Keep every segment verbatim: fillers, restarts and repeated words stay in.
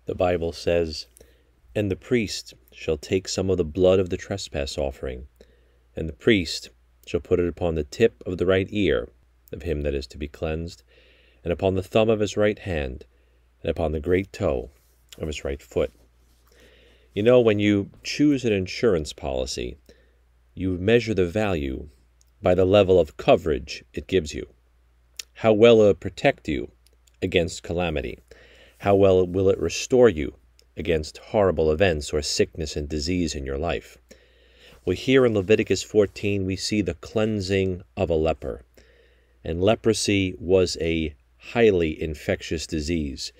The Bible says, "And the priest shall take some of the blood of the trespass offering, and the priest shall put it upon the tip of the right ear of him that is to be cleansed, and upon the thumb of his right hand, and upon the great toe of his right foot." You know, when you choose an insurance policy, you measure the value by the level of coverage it gives you. How well will it protect you against calamity? How well will it restore you against horrible events or sickness and disease in your life? Well, here in Leviticus fourteen, we see the cleansing of a leper. And leprosy was a highly infectious disease,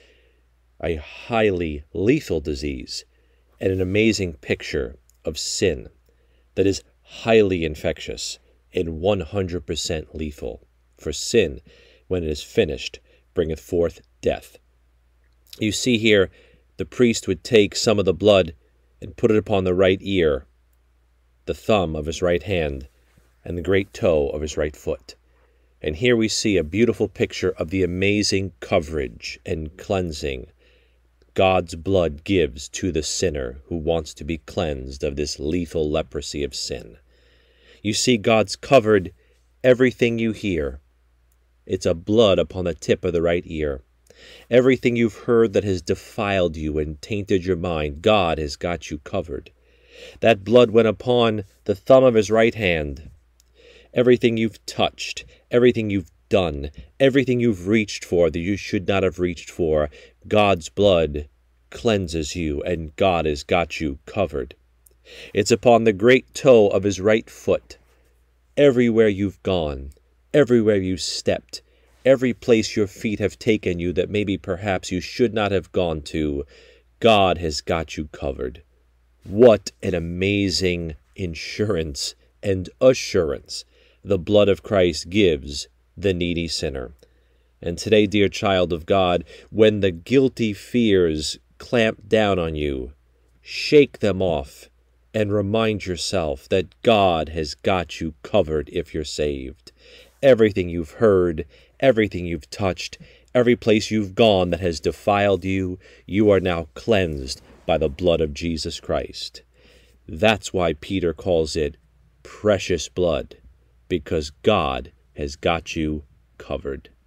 a highly lethal disease, and an amazing picture of sin that is highly infectious and one hundred percent lethal. For sin, when it is finished, bringeth forth death. You see here, the priest would take some of the blood and put it upon the right ear, the thumb of his right hand, and the great toe of his right foot. And here we see a beautiful picture of the amazing coverage and cleansing God's blood gives to the sinner who wants to be cleansed of this lethal leprosy of sin. You see, God's covered everything you hear. It's a blood upon the tip of the right ear. Everything you've heard that has defiled you and tainted your mind, God has got you covered. That blood went upon the thumb of his right hand. Everything you've touched, everything you've done, everything you've reached for that you should not have reached for, God's blood cleanses you, and God has got you covered. It's upon the great toe of his right foot. Everywhere you've gone, everywhere you stepped, every place your feet have taken you that maybe perhaps you should not have gone to, God has got you covered. What an amazing insurance and assurance the blood of Christ gives the needy sinner. And today, dear child of God, when the guilty fears clamp down on you, shake them off and remind yourself that God has got you covered if you're saved. Everything you've heard, everything you've touched, every place you've gone that has defiled you, you are now cleansed by the blood of Jesus Christ. That's why Peter calls it precious blood, because God has got you covered.